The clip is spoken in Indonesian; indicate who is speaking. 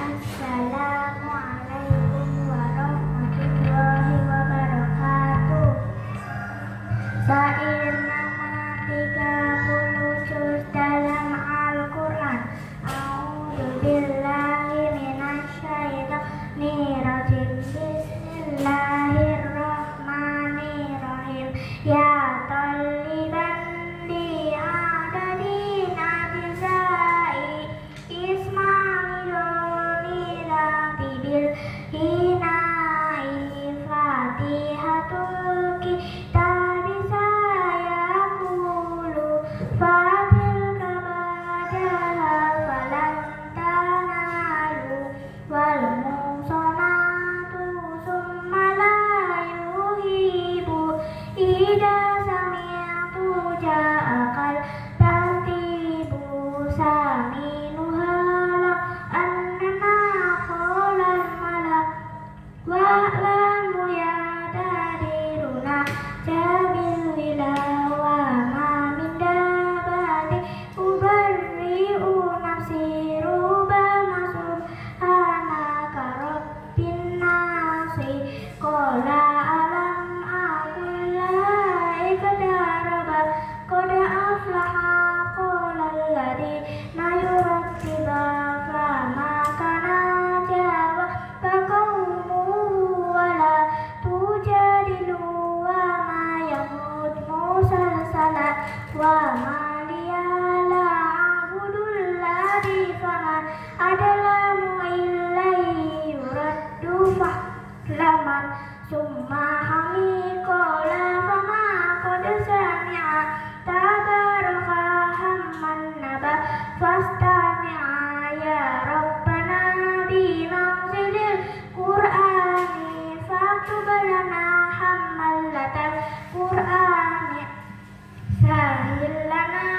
Speaker 1: Assalamualaikum warahmatullahi wabarakatuh. Syair nama 30 juz dalam Al-Quran. A'udzubillahi minasyaitonir rajim. Bismillahirrahmanirrahim. Ya taliban di adadin ajzai ismailoni latibil hinai fatihatul kitabi sayakulu fatil kabadaha falan tanalu wal musonatu summa la yuhibu ida sami'tu ja'akal tartibu saminuha la annana qolal malak wa'lamu ya dadiruna jabil wilawa ma min dabati ubarri'u nafsi rubama subhanaka rabbin nasi qala alam aqul la ikdaraba qad aflaha qala alladhina yurattiba fama kana jawab faqawmuhu wala tujadilu wa ma yamut musalsalat wa ma liyala abudul ladhi faman adalamu illai yuraddu fahlaman summa hamiqala fama qad sami'a tabaraka hamman naba fastami'a ya rabbana bimanzilil qur'ani faktub lana hammallatal qur'ani sahil lana